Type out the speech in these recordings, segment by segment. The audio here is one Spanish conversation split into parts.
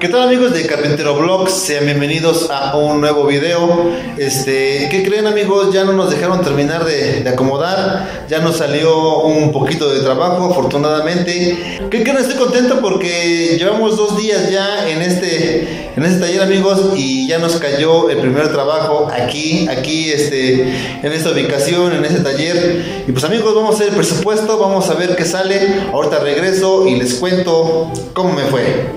¿Qué tal, amigos de Carpintero Vlogs? Sean bienvenidos a un nuevo video. ¿Qué creen, amigos? Ya no nos dejaron terminar de acomodar. Ya nos salió un poquito de trabajo, afortunadamente. ¿Qué creen? Estoy contento porque llevamos 2 días ya en este taller, amigos, y ya nos cayó el primer trabajo aquí en esta ubicación, en este taller. Y pues, amigos, vamos a hacer el presupuesto, vamos a ver qué sale. Ahorita regreso y les cuento cómo me fue.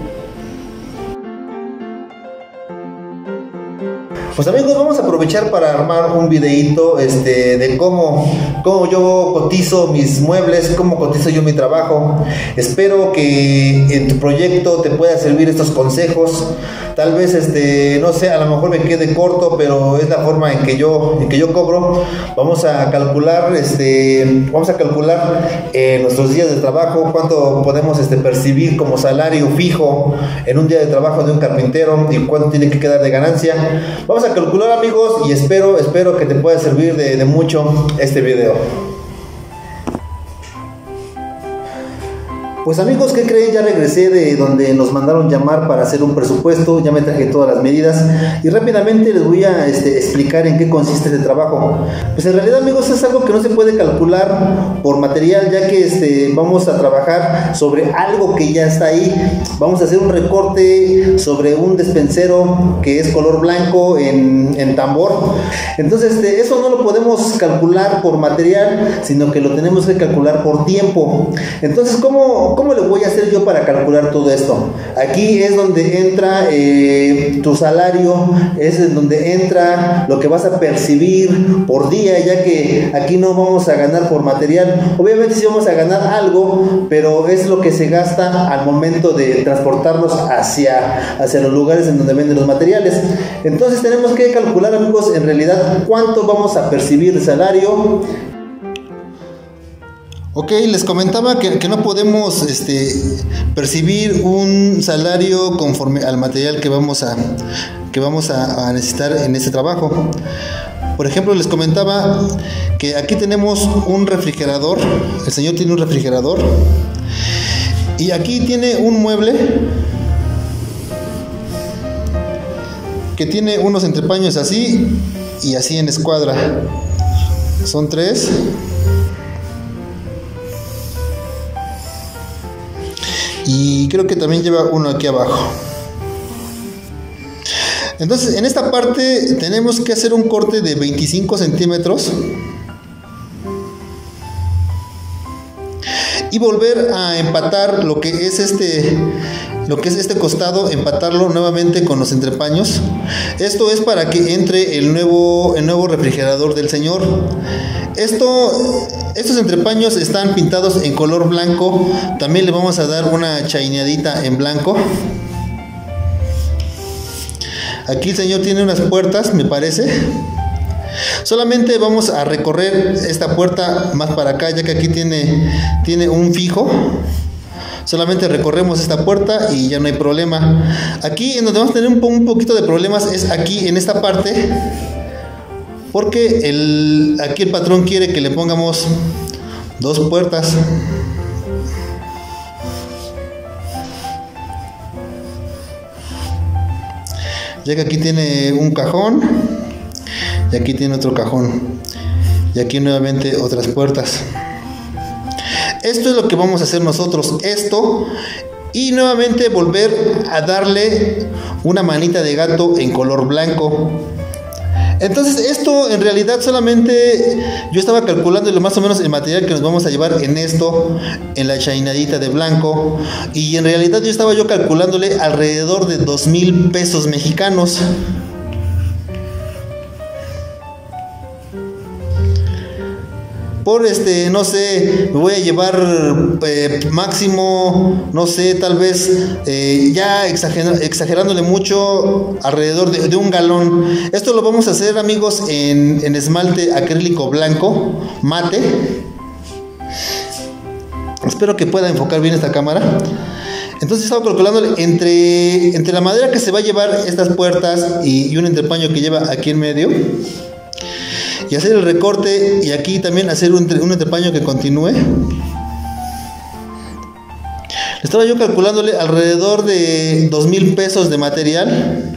Pues, amigos, vamos a aprovechar para armar un videito de cómo yo cotizo mis muebles, cómo cotizo yo mi trabajo. Espero que en tu proyecto te pueda servir estos consejos. Tal vez no sé, a lo mejor me quede corto, pero es la forma en que yo cobro. Vamos a calcular nuestros días de trabajo, cuánto podemos percibir como salario fijo en un día de trabajo de un carpintero y cuánto tiene que quedar de ganancia. Vamos a calcular, amigos, y espero que te pueda servir de mucho este video. Pues, amigos, ¿qué creen? Ya regresé de donde nos mandaron llamar para hacer un presupuesto. Ya me traje todas las medidas y rápidamente les voy a explicar en qué consiste este trabajo. Pues, en realidad, amigos, es algo que no se puede calcular por material, ya que vamos a trabajar sobre algo que ya está ahí. Vamos a hacer un recorte sobre un despensero que es color blanco en tambor. Entonces, eso no lo podemos calcular por material, sino que lo tenemos que calcular por tiempo. Entonces, ¿Cómo le voy a hacer yo para calcular todo esto? Aquí es donde entra tu salario, es en donde entra lo que vas a percibir por día, ya que aquí no vamos a ganar por material. Obviamente sí vamos a ganar algo, pero es lo que se gasta al momento de transportarnos hacia los lugares en donde venden los materiales. Entonces tenemos que calcular, amigos, en realidad cuánto vamos a percibir de salario. Ok, les comentaba que no podemos percibir un salario conforme al material que vamos a necesitar en este trabajo. Por ejemplo, les comentaba que aquí tenemos un refrigerador. El señor tiene un refrigerador y aquí tiene un mueble que tiene unos entrepaños así y así en escuadra. Son 3. Y creo que también lleva uno aquí abajo. Entonces, en esta parte tenemos que hacer un corte de 25 centímetros y volver a empatar lo que es este costado, empatarlo nuevamente con los entrepaños. Esto es para que entre el nuevo refrigerador del señor. Estos entrepaños están pintados en color blanco. También le vamos a dar una chaineadita en blanco. Aquí el señor tiene unas puertas, me parece. Solamente vamos a recorrer esta puerta más para acá, ya que aquí tiene un fijo. Solamente recorremos esta puerta y ya no hay problema. Aquí en donde vamos a tener un poquito de problemas es aquí en esta parte, porque aquí el patrón quiere que le pongamos 2 puertas. Ya que aquí tiene un cajón y aquí tiene otro cajón y aquí nuevamente otras puertas. Esto es lo que vamos a hacer nosotros, y nuevamente volver a darle una manita de gato en color blanco. Entonces, esto en realidad solamente yo estaba calculando más o menos el material que nos vamos a llevar en la chainadita de blanco, y en realidad yo estaba calculándole alrededor de 2,000 pesos mexicanos. Por no sé, me voy a llevar máximo, no sé, tal vez ya exagerándole mucho, alrededor de 1 galón. Esto lo vamos a hacer, amigos, en esmalte acrílico blanco mate. Espero que pueda enfocar bien esta cámara. Entonces estaba calculándole entre la madera que se va a llevar estas puertas y un entrepaño que lleva aquí en medio, y hacer el recorte, y aquí también hacer un entrepaño que continúe. Estaba yo calculándole alrededor de 2,000 pesos de material,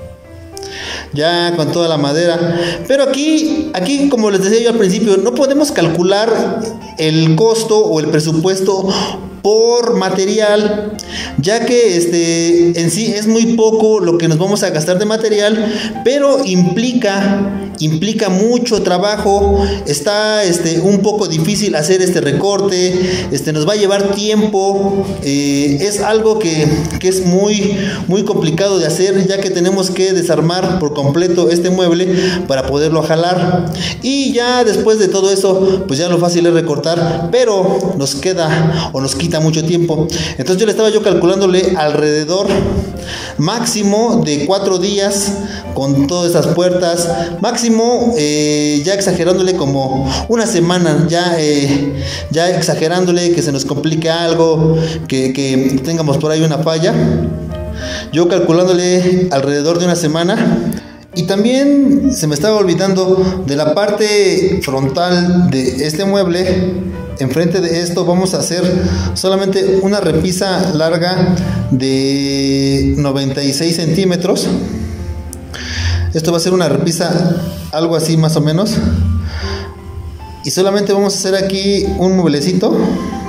ya con toda la madera. Pero aquí, como les decía yo al principio, no podemos calcular el costo o el presupuesto por material, ya que en sí es muy poco lo que nos vamos a gastar de material, pero implica mucho trabajo. Está un poco difícil hacer este recorte, nos va a llevar tiempo, es algo que es muy, muy complicado de hacer, ya que tenemos que desarmar por completo este mueble para poderlo jalar, y ya después de todo eso, pues ya lo fácil es recortar, pero nos quita mucho tiempo. Entonces yo le estaba calculándole alrededor máximo de 4 días con todas esas puertas, máximo ya exagerándole como una semana, ya exagerándole que se nos complique algo, que tengamos por ahí una falla, yo calculándole alrededor de una semana. Y también se me estaba olvidando de la parte frontal de este mueble. Enfrente de esto vamos a hacer solamente una repisa larga de 96 centímetros. Esto va a ser una repisa algo así más o menos. Y solamente vamos a hacer aquí un mueblecito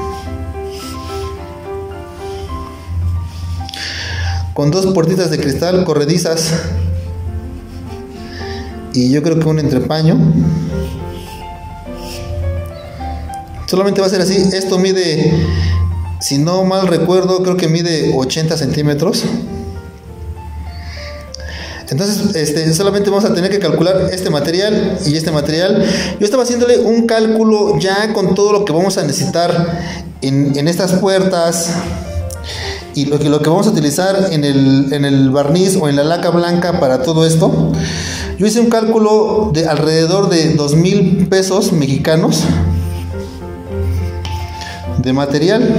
con 2 puertitas de cristal corredizas, y yo creo que un entrepaño. Solamente va a ser así. Esto mide, si no mal recuerdo, creo que mide 80 centímetros. Entonces solamente vamos a tener que calcular este material y este material. Yo estaba haciéndole un cálculo ya con todo lo que vamos a necesitar en estas puertas, y lo que vamos a utilizar en el barniz o en la laca blanca para todo esto. Yo hice un cálculo de alrededor de 2,000 pesos mexicanos de material,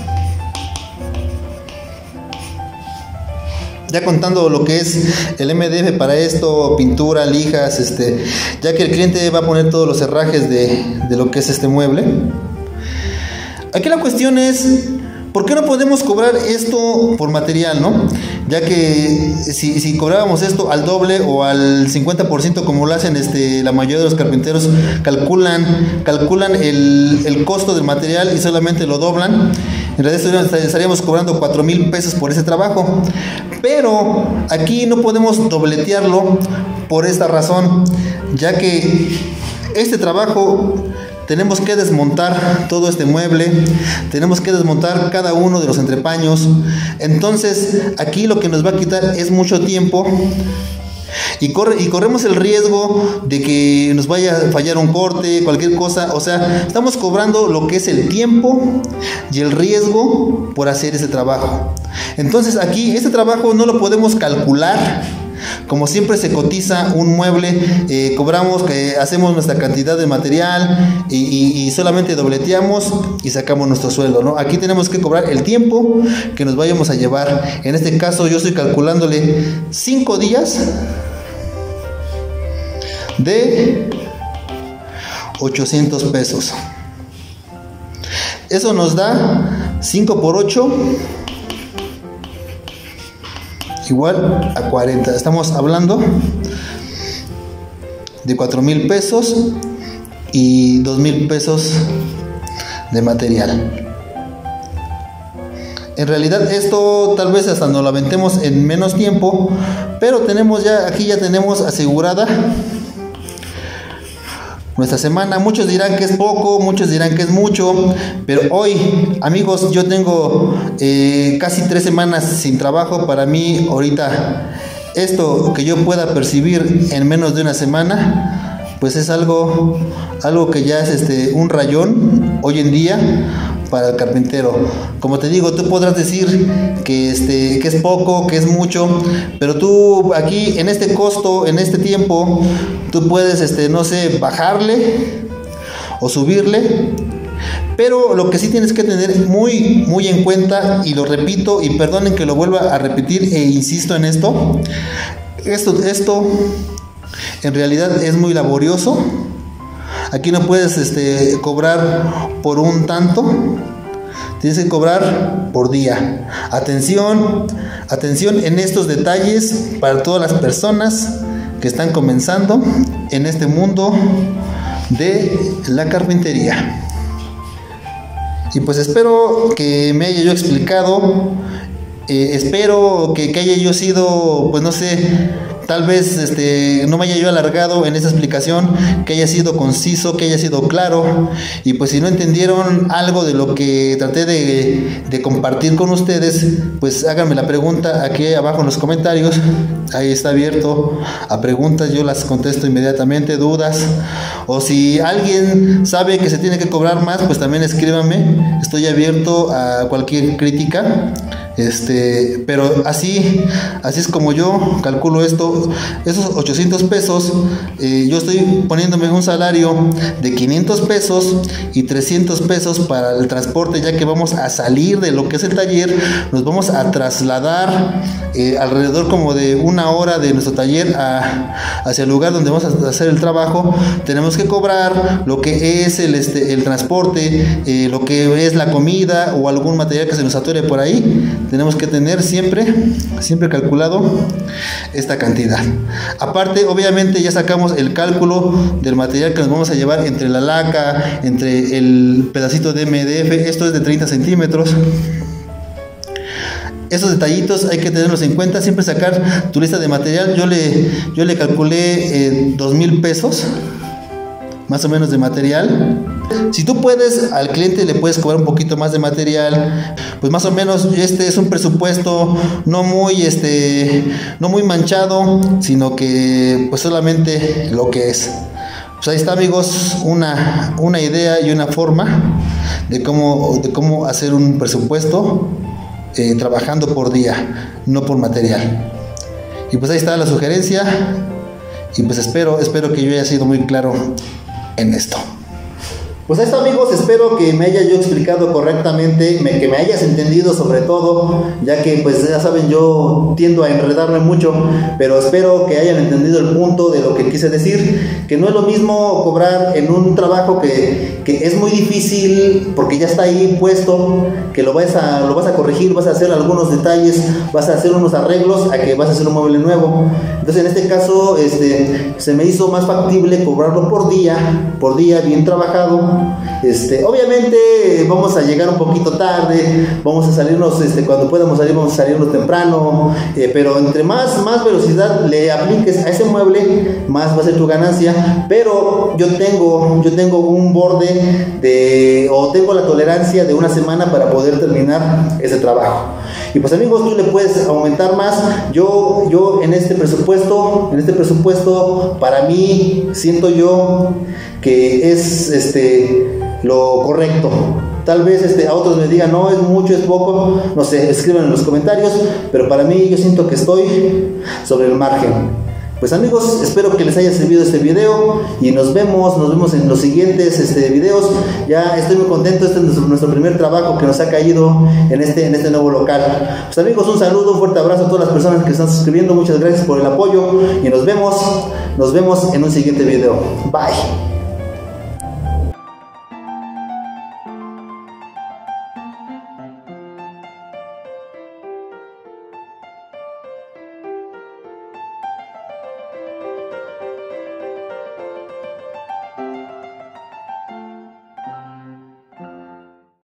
ya contando lo que es el MDF para esto, pintura, lijas, ya que el cliente va a poner todos los herrajes de lo que es este mueble. Aquí la cuestión es, ¿por qué no podemos cobrar esto por material, no? Ya que si cobrábamos esto al doble o al 50%, como lo hacen la mayoría de los carpinteros, calculan el costo del material y solamente lo doblan. En realidad estaríamos cobrando 4,000 pesos por ese trabajo. Pero aquí no podemos dobletearlo por esta razón, ya que este trabajo tenemos que desmontar todo este mueble, tenemos que desmontar cada uno de los entrepaños. Entonces aquí lo que nos va a quitar es mucho tiempo, y corremos el riesgo de que nos vaya a fallar un corte, cualquier cosa. O sea, estamos cobrando lo que es el tiempo y el riesgo por hacer ese trabajo. Entonces aquí este trabajo no lo podemos calcular como siempre se cotiza un mueble. Cobramos, hacemos nuestra cantidad de material y solamente dobleteamos y sacamos nuestro sueldo, ¿no? Aquí tenemos que cobrar el tiempo que nos vayamos a llevar. En este caso yo estoy calculándole 5 días de 800 pesos. Eso nos da 5 por 8 igual a 40. Estamos hablando de 4,000 pesos y 2,000 pesos de material. En realidad esto tal vez hasta nos lo aventemos en menos tiempo, pero aquí ya tenemos asegurada nuestra semana. Muchos dirán que es poco, muchos dirán que es mucho, pero hoy, amigos, yo tengo casi 3 semanas sin trabajo. Para mí ahorita esto que yo pueda percibir en menos de una semana, pues es algo que ya es un rayón hoy en día para el carpintero. Como te digo, tú podrás decir que es poco, que es mucho, pero tú aquí en este costo, en este tiempo, tú puedes no sé, bajarle o subirle. Pero lo que sí tienes que tener muy muy en cuenta, y lo repito, y perdonen que lo vuelva a repetir e insisto en esto en realidad es muy laborioso. Aquí no puedes cobrar por un tanto. Tienes que cobrar por día. Atención en estos detalles para todas las personas que están comenzando en este mundo de la carpintería. Y pues espero que me haya yo explicado, espero que haya yo sido, pues no sé, tal vez no me haya yo alargado en esa explicación, que haya sido conciso, que haya sido claro. Y pues si no entendieron algo de lo que traté de compartir con ustedes, pues háganme la pregunta aquí abajo en los comentarios. Ahí está abierto a preguntas, yo las contesto inmediatamente, dudas. O si alguien sabe que se tiene que cobrar más, pues también escríbanme. Estoy abierto a cualquier crítica. Pero así es como yo calculo esto. Esos 800 pesos, yo estoy poniéndome un salario de 500 pesos y 300 pesos para el transporte, ya que vamos a salir de lo que es el taller, nos vamos a trasladar alrededor como de una hora de nuestro taller hacia el lugar donde vamos a hacer el trabajo. Tenemos que cobrar lo que es el transporte, lo que es la comida o algún material que se nos atore por ahí. Tenemos que tener siempre calculado esta cantidad. Aparte, obviamente ya sacamos el cálculo del material que nos vamos a llevar entre la laca, entre el pedacito de MDF. Esto es de 30 centímetros. Esos detallitos hay que tenerlos en cuenta. Siempre sacar tu lista de material. Yo le calculé 2,000 pesos más o menos de material. Si tú puedes, al cliente le puedes cobrar un poquito más de material, pues más o menos es un presupuesto no muy manchado, sino que pues solamente lo que es. Pues ahí está, amigos, una idea y una forma de cómo hacer un presupuesto trabajando por día, no por material. Y pues ahí está la sugerencia, y pues espero que yo haya sido muy claro en esto. Pues esto, amigos, espero que me haya yo explicado correctamente, que me hayas entendido sobre todo, ya que pues ya saben, yo tiendo a enredarme mucho, pero espero que hayan entendido el punto de lo que quise decir, que no es lo mismo cobrar en un trabajo que es muy difícil porque ya está ahí puesto, que lo vas a corregir, vas a hacer algunos detalles, vas a hacer unos arreglos, a que vas a hacer un mueble nuevo. Entonces en este caso se me hizo más factible cobrarlo por día bien trabajado. Obviamente vamos a llegar un poquito tarde, vamos a salirnos cuando podamos salir, vamos a salirnos temprano, pero entre más velocidad le apliques a ese mueble, más va a ser tu ganancia. Pero yo tengo un borde o tengo la tolerancia de una semana para poder terminar ese trabajo. Y pues, amigos, tú le puedes aumentar más. Yo en este presupuesto para mí siento yo que es lo correcto. Tal vez a otros me digan, no, es mucho, es poco, no sé, escriban en los comentarios, pero para mí yo siento que estoy sobre el margen. Pues, amigos, espero que les haya servido este video y nos vemos en los siguientes videos. Ya estoy muy contento, este es nuestro primer trabajo que nos ha caído en este nuevo local. Pues, amigos, un saludo, un fuerte abrazo a todas las personas que están suscribiendo, muchas gracias por el apoyo y nos vemos en un siguiente video. Bye.